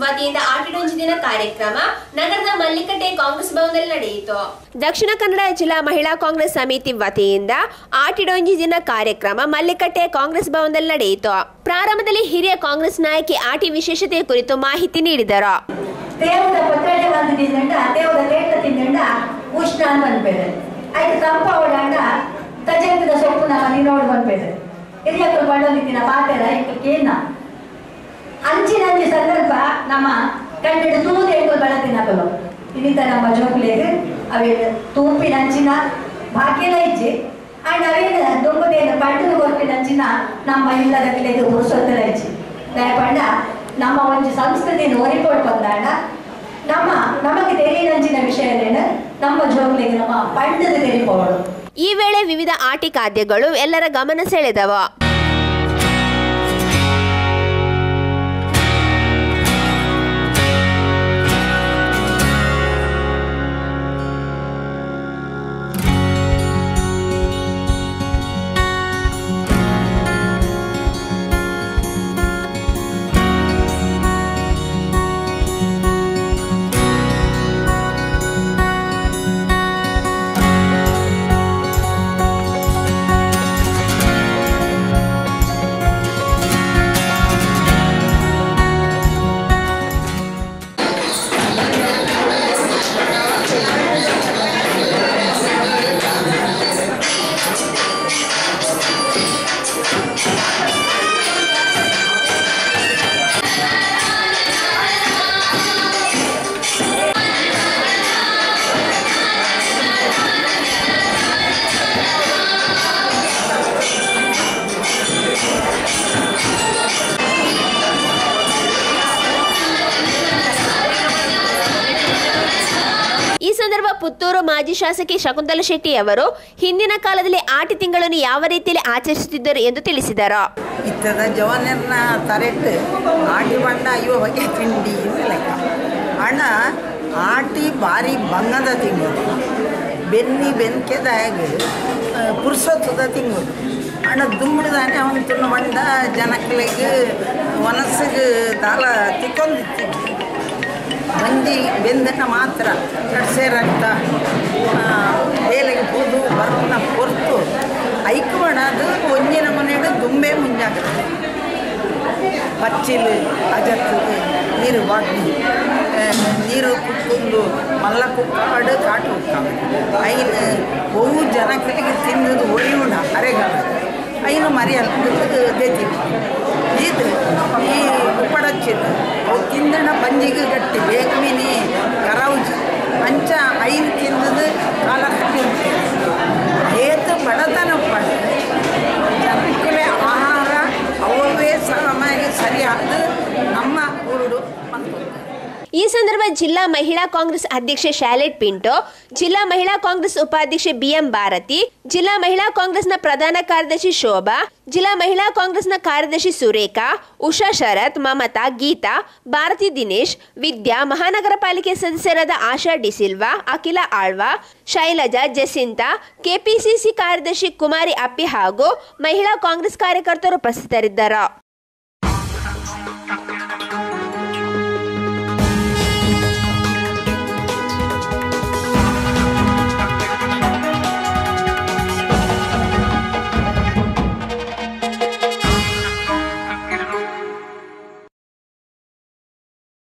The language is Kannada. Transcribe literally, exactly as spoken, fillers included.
ವತಿಯಿಂದ ಆಟಿಡೊಂಜಿ ದಿನ ಕಾರ್ಯಕ್ರಮ ನಗರದ ಮಲ್ಲಿಕಟ್ಟೆ ಕಾಂಗ್ರೆಸ್ ಭವನದಲ್ಲಿ ನಡೆಯಿತು. ದಕ್ಷಿಣ ಕನ್ನಡ ಜಿಲ್ಲಾ ಮಹಿಳಾ ಕಾಂಗ್ರೆಸ್ ಸಮಿತಿ ವತಿಯಿಂದ ಆಟಿಡೊಂಜಿ ದಿನ ಕಾರ್ಯಕ್ರಮ ಮಲ್ಲಿಕಟ್ಟೆ ಕಾಂಗ್ರೆಸ್ ಭವನದಲ್ಲಿ ನಡೆಯಿತು. ಪ್ರಾರಂಭದಲ್ಲಿ ಹಿರಿಯ ಕಾಂಗ್ರೆಸ್ ನಾಯಕಿ ಆಟಿ ವಿಶೇಷತೆ ಕುರಿತು ಮಾಹಿತಿ ನೀಡಿದರು. ದೇವದ ಪತ್ರಳೆ ಬಂದಿದ್ದಂಡ ದೇವದ ಲೇಟ ತಿಂದಂಡ ಉಷ್ಣ ಅಂತ ಬಂದ್ಬೇಡ ಆಯ್ತು ಕಂಪೌಂಡ ತಜಂಗದ ಸೊಪ್ಪು ನಾವು ನೋಡಿ ಬಂದ್ಬೇಡ ಹಿರಿಯಕ್ಕಳು ಬಡೋದಿಕ್ಕಿನ ಪಾತೆರ ಕೇನ ಅಂಚಿನ ಅಂಚಿ ಸಂದರ್ಭ ನಮ್ಮ ಕಂಡಿಡು ತೂದು ಎಂಟು ಬಳ ತಿನ್ನಕಲು ಇನ್ನಿತ ನಮ್ಮ ಜೋಕ್ಲೆಗೆ ಅವೇ ತೂಪಿನ ಅಂಚಿನ ಭಾಗ್ಯಲ ಇಜ್ಜಿ ಅಂಡ್ ಅವೇನು ದುಂಬದೇನು ಪಂಡದ ಗೊತ್ತಿನ ಅಂಚಿನ ನಮ್ಮ ಇಲ್ಲದ ಕಿಲೆಗೆ ಉರ್ಸೋದರ ಇಜ್ಜಿ ದಯಪಂಡ ನಮ್ಮ ಒಂದು ಸಂಸ್ಕೃತಿಯನ್ನು ಓರಿಕೊಂಡು ಬಂದಾಡ ನಮ್ಮ ನಮಗೆ ತೆರಿನಂಚಿನ ವಿಷಯದೇನು ನಮ್ಮ ಜೋಗ್ಲಿಗೆ ನಮ್ಮ ಪಂಡದ ತೆರಿಪೋಡು. ಈ ವೇಳೆ ವಿವಿಧ ಆಟಿ ಖಾದ್ಯಗಳು ಎಲ್ಲರ ಗಮನ ಸೆಳೆದವು. ಈ ಸಂದರ್ಭ ಪುತ್ತೂರು ಮಾಜಿ ಶಾಸಕಿ ಶಕುಂತಲಾ ಶೆಟ್ಟಿ ಅವರು ಹಿಂದಿನ ಕಾಲದಲ್ಲಿ ಆಟಿ ತಿಂಗಳನ್ನು ಯಾವ ರೀತಿಯಲ್ಲಿ ಆಚರಿಸುತ್ತಿದ್ದರು ಎಂದು ತಿಳಿಸಿದರು. ಇತ್ತದ ಜವನರ್ನ ತರೆಟ್ಟು ಆಟಿ ಬಂಡ ಅಯ್ಯೋ ಹೊಗೆ ತಿಂಡಿ ಲೆಕ್ಕ ಹಣ ಆಟಿ ಭಾರಿ ಬಂಗದ ತಿಂಗಳು ಬೆನ್ನಿ ಬೆನ್ಕೆದಾಗ ಪುರ್ಸೊತ್ತದ ತಿಂಗಳು ಹಣ ದುಂಬಿಡ್ದಾನೆ ಅವನು ತುಣ್ಣ ಬಂಡ ಜನಕ್ಕೆ ಮನಸ್ಸಿಗೆ ದಾಲ ತಿಕ್ಕೊಂದಿತ್ತು ಬಂದಿ ಬೆಂದನ್ನ ಮಾತ್ರ ಕಡ್ಸೆ ರಕ್ತ ಬೇಲೆಗೆ ಕೂದು ಬರ್ನ ಕೊರ್ತು ಐಕವಣ ಅದು ಒಂದಿನ ಮನೆಯಡು ದುಂಬೆ ಮುಂಜಾಗ್ತದೆ ಪಚ್ಚಿಲು ಅಜತ್ತು ನೀರು ಬಾಗಿ ನೀರು ಕುಕ್ಕೊಂಡು ಮಲ್ಲ ಕುಕ್ಕಾಡು ಕಾಟು ಹೋಗ್ತಾವೆ ಐನು ಬಹು ಜನಕ್ಕೆ ತಿನ್ನೋದು ಒಳಿಯುಣ ಅರೆಗಾಲ ಐನು ಮರಿ ಅಲ್ಕೊಂಡು ದೇತೀವಿ ಇದು ಈ ಉಪ್ಪಡಚ್ಚಿದ್ದು ಅವು ತಿಂದಣ ಪಂಜಿಗೆ ಗಟ್ಟಿ ಬೇಕಮಿನಿ ಕರೌಜಿ ಅಂಚ ಐದು ತಿಂದದು ಕಾಲ ಕಟ್ಟಿ ಏತು ಬಡತನ ಪಡ ಜನಕ್ಕೆ ಆಹಾರ ಅವೇ ಸಮಯ ಸರಿಯಾದ ನಮ್ಮ ಊರುಡು ಬಂತು. ಈ ಸಂದರ್ಭ ಜಿಲ್ಲಾ ಮಹಿಳಾ ಕಾಂಗ್ರೆಸ್ ಅಧ್ಯಕ್ಷೆ ಶಾಲೆಟ್ ಪಿಂಟೋ, ಜಿಲ್ಲಾ ಮಹಿಳಾ ಕಾಂಗ್ರೆಸ್ ಉಪಾಧ್ಯಕ್ಷೆ ಬಿಎಂ ಭಾರತಿ, ಜಿಲ್ಲಾ ಮಹಿಳಾ ಕಾಂಗ್ರೆಸ್ನ ಪ್ರಧಾನ ಕಾರ್ಯದರ್ಶಿ ಶೋಭಾ, ಜಿಲ್ಲಾ ಮಹಿಳಾ ಕಾಂಗ್ರೆಸ್ನ ಕಾರ್ಯದರ್ಶಿ ಸುರೇಖಾ, ಉಷಾ ಶರತ್, ಮಮತಾ, ಗೀತಾ, ಭಾರತಿ ದಿನೇಶ್, ವಿದ್ಯಾ, ಮಹಾನಗರ ಪಾಲಿಕೆ ಸದಸ್ಯರಾದ ಆಶಾ ಡಿಸಿಲ್ವಾ, ಅಖಿಲ ಆಳ್ವಾ, ಶೈಲಜಾ, ಜಸಿಂತಾ, ಕೆಪಿಸಿಸಿ ಕಾರ್ಯದರ್ಶಿ ಕುಮಾರಿ ಅಪ್ಪಿ ಹಾಗೂ ಮಹಿಳಾ ಕಾಂಗ್ರೆಸ್ ಕಾರ್ಯಕರ್ತರು ಉಪಸ್ಥಿತರಿದ್ದರು.